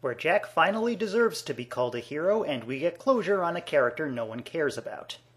where Jack finally deserves to be called a hero and we get closure on a character no one cares about.